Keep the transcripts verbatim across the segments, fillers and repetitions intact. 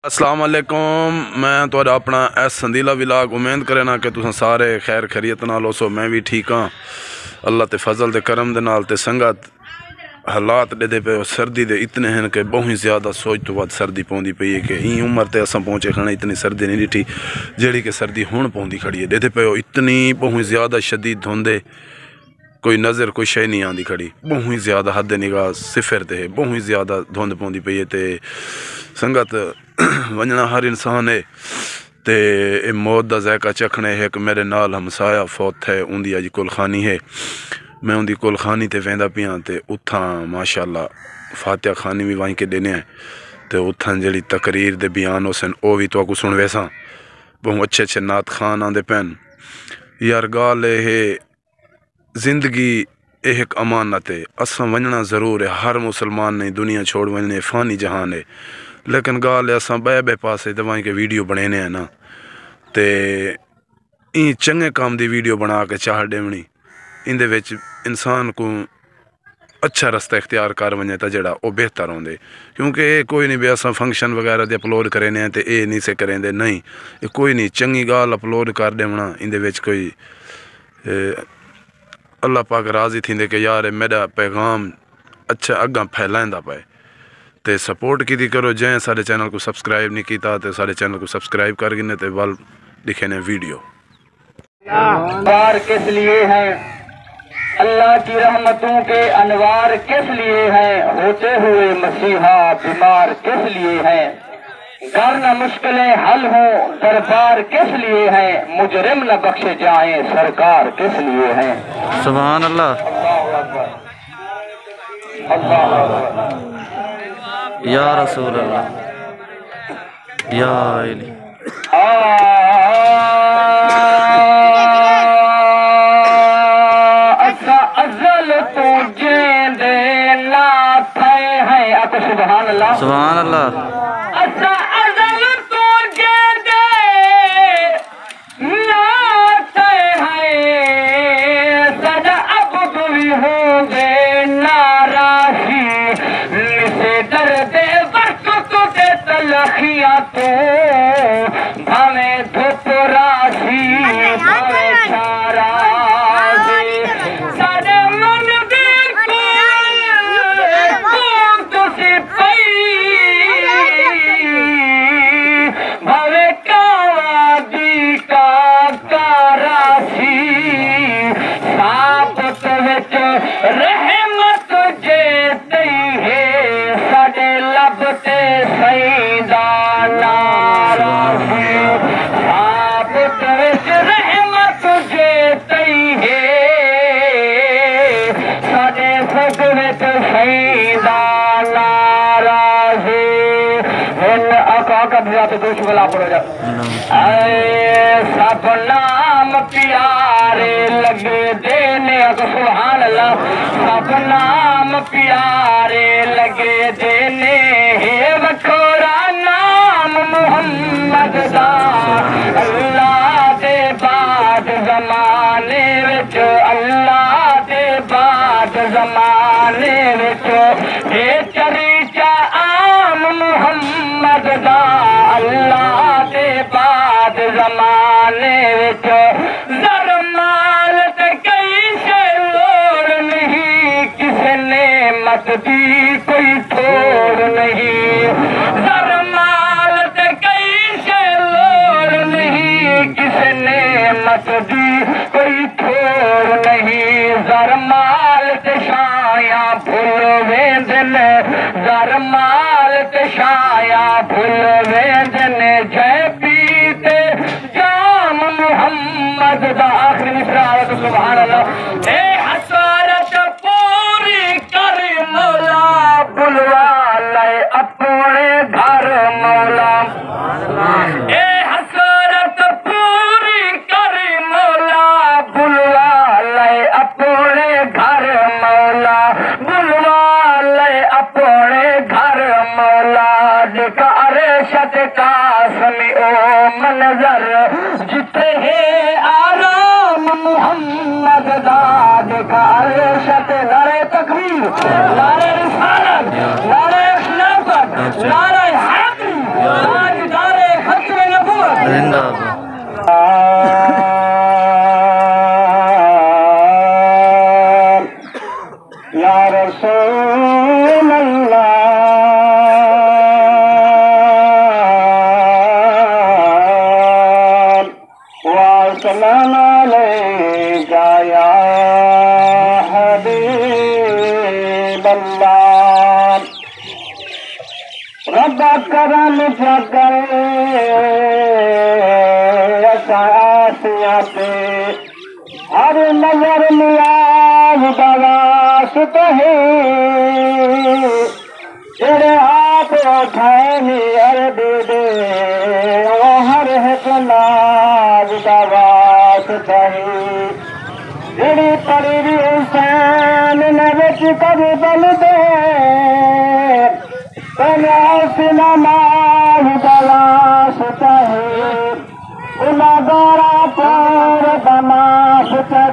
अस्सलाम वालेकुम। मैं तुहाडा अपना एस संदीला विलाग। उम्मीद करना कि तुम सारे खैर खैरियत नाल हो। मैं भी ठीक हाँ अल्लाह ते फजल दे करम दे नाल। ते संगत हालात दे पे सर्दी दे इतने हैं कि बहुत ज़्यादा सोच तो बाद सर्दी पौंदी पई है कि ई उम्र ते असां पहुँचे खड़े इतनी सर्दी नहीं डिठी जेड़ी कि सर्दी हुण पौंदी खड़ी है। दे पे इतनी बहुत ज़्यादा शदीद धुंदे कोई नज़र कोई शय नहीं आती खड़ी। बहुत ज़्यादा हद निगाह सिफर ते बहुत ज़्यादा धुंध पौंदी पई है। ते संगत वजना हर इंसान है ते ए मौत का जायका चखने है। एक मेरे नाल हमसाया फौत है उनकी अज कुलखानी है। मैं उनकी कुलखानी ते वेंदा पिया ते उथा माशाअल्लाह फातिहा खानी भी वहीं के देने ते उथा जी तकरीर दे बयान हो सन वो भी तो सुन वैसा बहुत अच्छे अच्छे नात खान आंदे पैन। यार गाल है जिंदगी एक अमानत है। असा वजना ज़रूर है हर मुसलमान ने दुनिया छोड़ वजने फ़ानी जहान है। लेकिन गाल असा बे बे पासे दवाई के वीडियो बने हैं ना ते ई चंगे काम की वीडियो बना के चाह देवनी इंदे विच इंसान को अच्छा रस्ता इख्तियार कर वने तो जड़ा वो बेहतर होंगे। क्योंकि ये कोई नहीं भी असा फंक्शन वगैरह दे अपलोड करें तो ये नहीं से करें नहीं ये कोई नहीं चंगी गाल अपलोड कर देवना इंदे विच कोई अल्लाह पाक राज़ी थी कि यार मेरा पैगाम अच्छा अग्गा फैलांदा पे ते सपोर्ट की करो। जै सारे चैनल को सब्सक्राइब नहीं किया तो सारे चैनल को सब्सक्राइब कर गिने ते वल लिखे ने वीडियो अनवार किस लिए हैं, अल्लाह की रहमतों के अनवार किस लिए हैं, होते हुए मसीहा बीमार किस लिए हैं, घर न मुश्किलें हल हो दरबार किस लिए हैं, मुजरिम न बख्शे जाएं सरकार किस लिए हैं। सुभान अल्लाह या रसूल अल्लाह या इली सुभान अल्लाह सुभान अल्लाह तो भावे धूप राशि भावे छाराजी सारे मन भावे कावादी का काराशी साबत विच रहमत जे तई है साडे लब ते सईदा सब नाम प्यारे लगे देने सुभान अल्लाह सब नाम प्यारे लगे देने हे वखोरा नाम मुहम्मद दा अल्लाह दे बाद जमाने विच अल्लाह दे बाद जमाने विच हे चरीचा आम मुहम्मद दा अल्लाह दे बाद जमाने विच जर माल ते कई से लोड़ नहीं किसी नेमत दी कोई थोड़ नहीं। जर माल ते कई से लोड़ नहीं किसी नेमत दी कोई थोड़ नहीं। जर माल ते शाया भूल वेंदन जर माल ते शाया भूल वेंदन जय पीते जाम मुहम्मद दा आखिरी मिसरा सुभान अल्लाह। ए हसरत पूरी कर मौला बुलवा ले अपने घर मौला। ए हसरत पूरी कर मौला बुलवा ले अपने घर मौला बुलवा ले अपने घर मौला। शत कासमी ओ मंजर जिथे है आराम मुहम्मद दाद का शत नारे तकबीर नारे रिसालत नारे खिलाफत नारे हैदरी या रसूल अल्लाह वसल्लम अलैका या हबीब अल्लाह। रब करम जगल आसिया पे हर नजर नियाज दवास है तेरे हाथ उठाए नियर दे दे वो हर एक नाज दवास है तेरी परी हुसैन ने बिच कर बल दे नमाज दलास है गुनागारा पर दमाश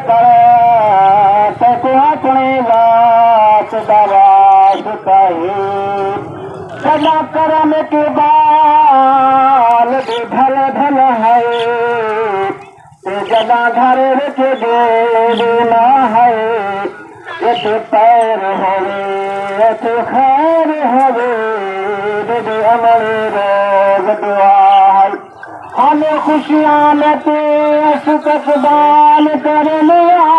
करे को अपने लाश दवास कही सदा करम के बाल भी भल भल है जदा घर के देना है एक पैर होवे एक खैर होवे अमर रोज दुआ हमें खुशियां में तेस तकबाल कर लिया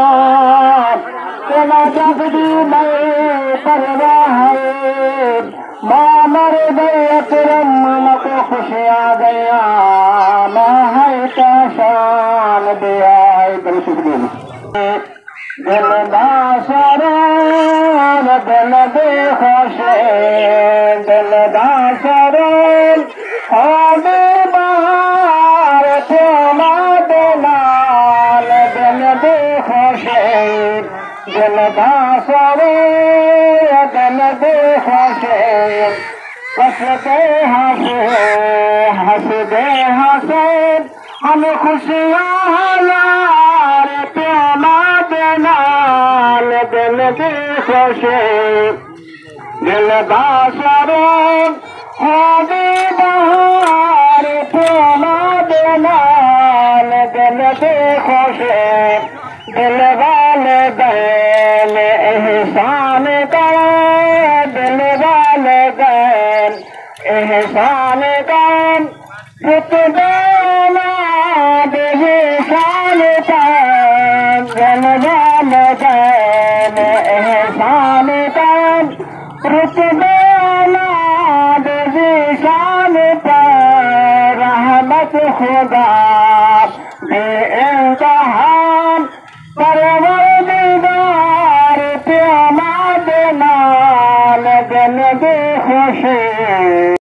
तेरा जगदी में परवाह है माँ मर गई करम को खुशियां गया मैं है का शान दिया है दिल दासरों दिल दे खुश दिल दासरों हमें बार थोड़ा दिलाल दिल दे खुश दिल दासरों दिल दे खुश कसते हंसे हंस दे हंसे हम खुशियाँ यार प्याला दिलाल दिल दे खुश दिल दासरों हमें बाहर प्याला दिलाल दिल दे खुश दिल वाले गैल एहसान कर दिल वाले गैल एहसान कर रुतबा दे शान पर दिल वाले गैल एहसान कर रुतबा शान पर रहमत खुदा बे इंतहान परवरदिगार प्याला दे नाल दिल दे खुश।